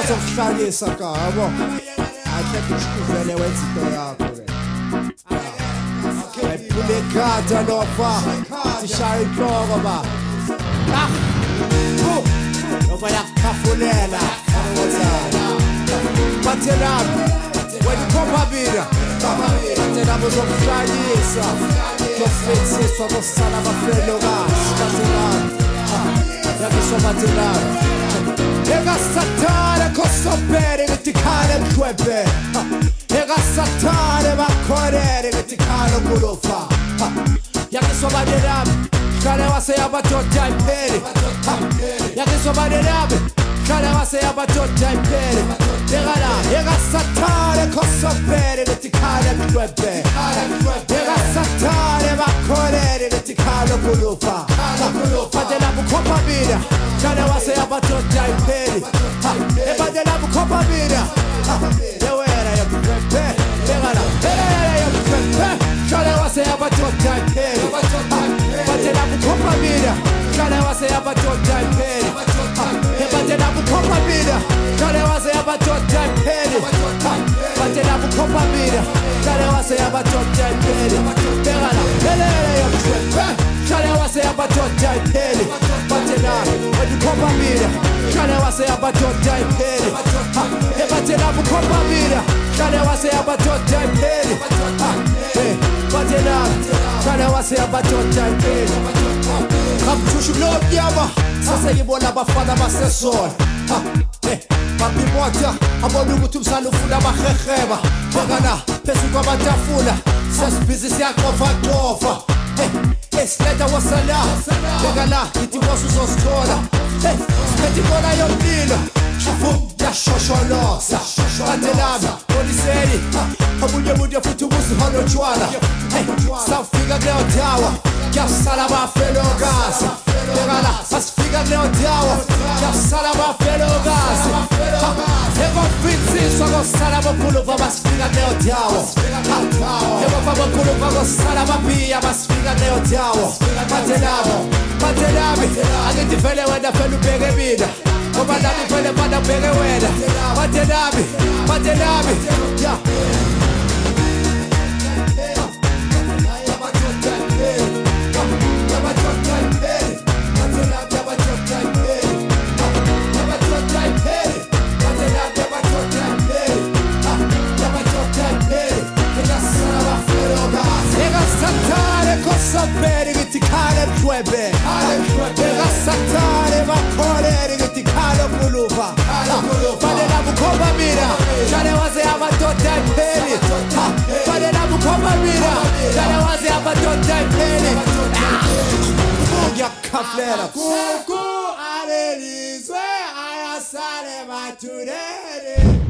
bazokuhlanyisa kabo akekho ushukuvele wenza into yakho ke ayiphule ekhanda lofa sishaya inhloko ba ngoba yakhafulela bathelaphi wena ukhophabira bathelaphi uzokuhlanyisa kofetsiswa kosala abafelokazi bathelaphi yakisobathelaphi Egasatare kosopere che ti cane il quebe Egasatare bakkorere che ti cane kulofa Yaki sobaderab Kale wase abatota imperi Yaki sobaderab Kale wase abatota imperi Egala Egasatare kosopere che ti cane il quebe Egasatare bakkorere che ti cane kulofa Fatela bukopa vida Kale wase abatota imperi Fatela bukopa vida Yewera yakupepe Egala Egala yakupepe Kale wase abatota imperi Fatela bukopa vida Kale wase abatota imperi Fatela bukopa vida Kale wase abatota imperi Fatela bukopa vida Kale wase abatota imperi Egala Egala yakupepe Kale wase abatota imperi Fatela bukopa vida Kale wase abatota imperi Fatela bukopa vida Kale wase abatota imperi Fatela Kale wase abatota imperi Kaptushu globyama Sase yibona abafana basesona Papi mota abona ukuthi umsana ufuna abaheheba Bakana phezu kwabatafula Sesibhizi siyaqofa Esileta wasala Bakana ithi boss uzosithola Siphethe ibona yomlilo Shifum yashosholosa Bandelami poliseni Amunye futhi ubusihona otshwala Safika kuleyo dawa Kuyasala abafelokazi Bakana asifika kuleyo dawa Kuyasala abafelokazi Ebafitsiswa kosala abakuluva basifika kuleyo dawa Ebafika abakuluva kosala ababiya basifika kuleyo dawa Bandelami Angithi vele wena phela ubheke mina Ngoba nami phela bana ubheke wena Bandelami Yeah Sapere che ti cade il quebe Egasatare bakkorere che ti cade kuluva Padela bukopa mira Kale wase abatota imperi Padela bukopa mira Kale wase abatota imperi Kuya kaflera Kuku arelizwe ayasare maturere